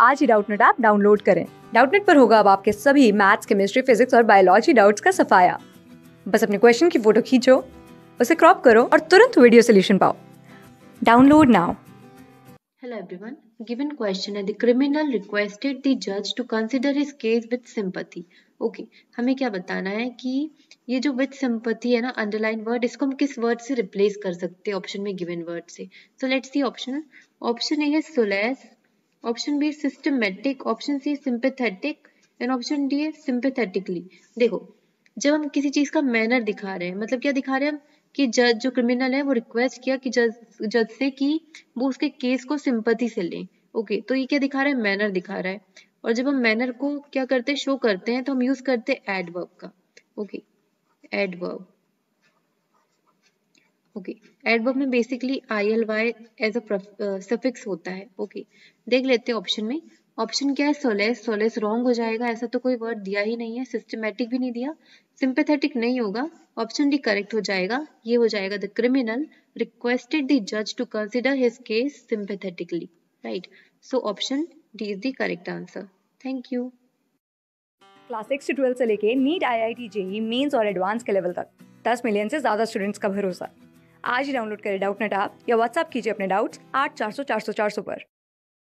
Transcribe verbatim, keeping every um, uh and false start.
आज ही Doubtnut app download करें। डाउटनेट पर होगा अब आपके सभी मैथ्स, केमिस्ट्री, फिजिक्स और बायोलॉजी डाउट्स का सफाया। बस अपने क्वेश्चन की फोटो खींचो, उसे क्रॉप करो और तुरंत वीडियो सोल्यूशन पाओ। Download now. Hello everyone. Given question है the criminal requested the judge to consider his case with sympathy. Okay, हमें क्या बताना है कि ये जो with sympathy है ना underline word, इसको हम किस word से replace कर सकते हैं ऑप्शन में given word से. So let's see option. Option A है solace, option B systematic, option C sympathetic and option D है sympathetically. देखो, जब हम किसी चीज का मैनर दिखा रहे हैं, मतलब क्या दिखा रहे हैं हम कि जज जो क्रिमिनल है वो रिक्वेस्ट किया कि जज जज से कि वो उसके केस को सिंपैथी से लें। ओके, तो ये क्या दिखा रहा है? मैनर दिखा रहा है। और जब हम मैनर को क्या करते हैं, शो करते हैं, तो हम यूज करते हैं एडवर्ब का। Okay, adverb. ओके, एडवर्ब में basically I L Y as a suffix होता है। Okay okay. देख लेते हैं ऑप्शन में। ऑप्शन क्या है? सोलेस। सोलेस रॉन्ग हो जाएगा, ऐसा तो कोई वर्ड दिया ही नहीं है। सिस्टमैटिक भी नहीं दिया, सिंपैथेटिक नहीं होगा। ऑप्शन डी करेक्ट हो जाएगा, ये हो जाएगा द क्रिमिनल रिक्वेस्टेड द जज to consider his case sympathetically. Right, so option D is the correct answer. Thank you. Class six से ट्वेल्थ से लेके NEET, I I T, JEE Mains और एडवांस के लेवल तक दस मिलियन से ज्यादा स्टूडेंट्स का भरोसा। आज ही डाउनलोड करें डाउटनेट ऐप या व्हाट्सएप कीजिए अपने डाउट्स आठ चार सौ चार सौ चार सौ पर।